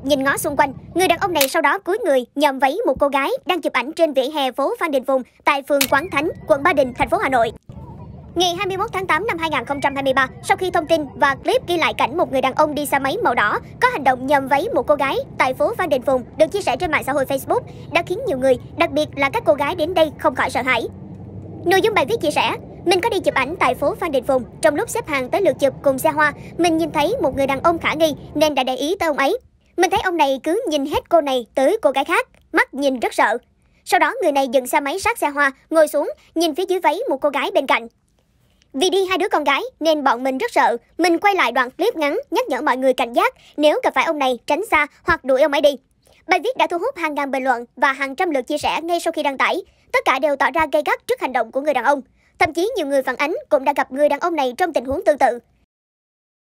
nhìn ngó xung quanh, người đàn ông này sau đó cúi người nhòm váy một cô gái đang chụp ảnh trên vỉa hè phố Phan Đình Phùng tại phường Quán Thánh, quận Ba Đình, thành phố Hà Nội. Ngày 21 tháng 8 năm 2023, sau khi thông tin và clip ghi lại cảnh một người đàn ông đi xe máy màu đỏ có hành động nhòm váy một cô gái tại phố Phan Đình Phùng được chia sẻ trên mạng xã hội Facebook đã khiến nhiều người, đặc biệt là các cô gái đến đây không khỏi sợ hãi. Nội dung bài viết chia sẻ: mình có đi chụp ảnh tại phố Phan Đình Phùng, trong lúc xếp hàng tới lượt chụp cùng xe hoa, mình nhìn thấy một người đàn ông khả nghi nên đã để ý tới ông ấy. Mình thấy ông này cứ nhìn hết cô này tới cô gái khác, mắt nhìn rất sợ. Sau đó người này dừng xe máy sát xe hoa, ngồi xuống, nhìn phía dưới váy một cô gái bên cạnh. Vì đi hai đứa con gái nên bọn mình rất sợ, mình quay lại đoạn clip ngắn nhắc nhở mọi người cảnh giác nếu gặp phải ông này tránh xa hoặc đuổi ông ấy đi. Bài viết đã thu hút hàng ngàn bình luận và hàng trăm lượt chia sẻ ngay sau khi đăng tải. Tất cả đều tỏ ra gay gắt trước hành động của người đàn ông. Thậm chí nhiều người phản ánh cũng đã gặp người đàn ông này trong tình huống tương tự.